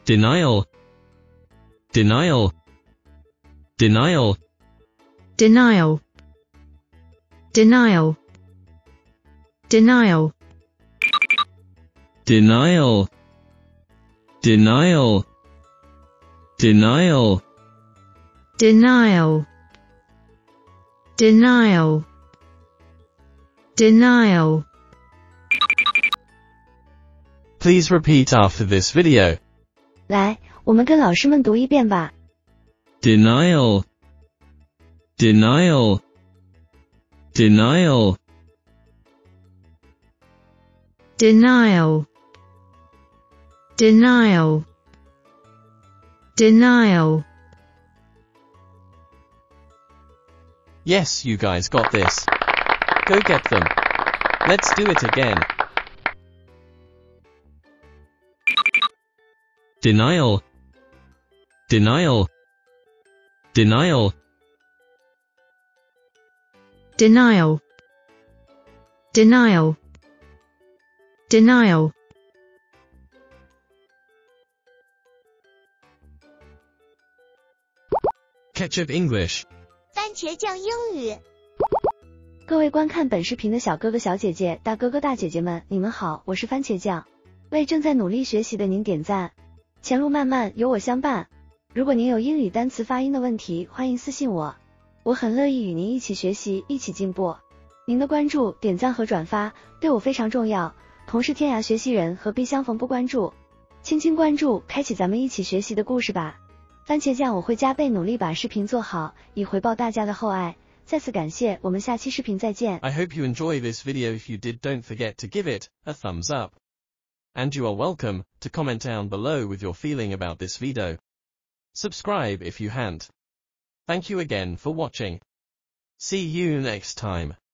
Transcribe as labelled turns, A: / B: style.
A: denial, denial, denial,
B: denial, denial, denial,
A: denial, denial, denial,
B: denial, denial, denial.
A: Please repeat after this video.
C: 来，我们跟老师们读一遍吧。
A: Denial, denial, denial,
B: denial, denial, denial.
A: Yes, you guys got this. Go get them. Let's do it again. Denial, denial, denial,
B: Denial, denial, denial.
A: Ketchup English.
D: 番茄酱英语。
C: 各位观看本视频的小哥哥小姐姐、大哥哥大姐姐们，你们好，我是番茄酱。为正在努力学习的您点赞，前路漫漫有我相伴。如果您有英语单词发音的问题，欢迎私信我，我很乐意与您一起学习，一起进步。您的关注、点赞和转发对我非常重要，同是天涯学习人，何必相逢不关注？轻轻关注，开启咱们一起学习的故事吧。番茄酱我会加倍努力把视频做好，以回报大家的厚爱。再次感谢，我们下期视频再见。
A: I hope you enjoy this video. If you did, don't forget to give it a thumbs up. And you are welcome to comment down below with your feeling about this video. Subscribe if you haven't. Thank you again for watching. See you next time.